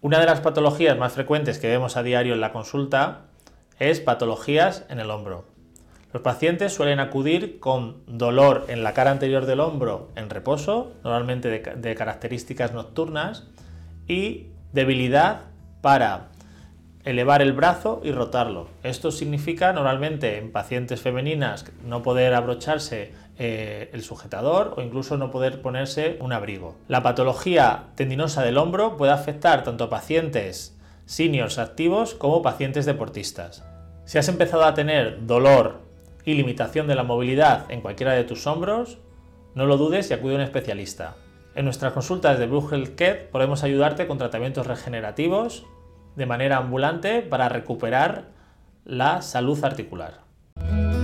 Una de las patologías más frecuentes que vemos a diario en la consulta es patologías en el hombro. Los pacientes suelen acudir con dolor en la cara anterior del hombro en reposo, normalmente de características nocturnas, y debilidad para elevar el brazo y rotarlo. Esto significa normalmente en pacientes femeninas no poder abrocharse el sujetador o incluso no poder ponerse un abrigo. La patología tendinosa del hombro puede afectar tanto a pacientes seniors activos como pacientes deportistas. Si has empezado a tener dolor y limitación de la movilidad en cualquiera de tus hombros, no lo dudes y acude a un especialista. En nuestras consultas de Blue Health Care podemos ayudarte con tratamientos regenerativos de manera ambulante para recuperar la salud articular.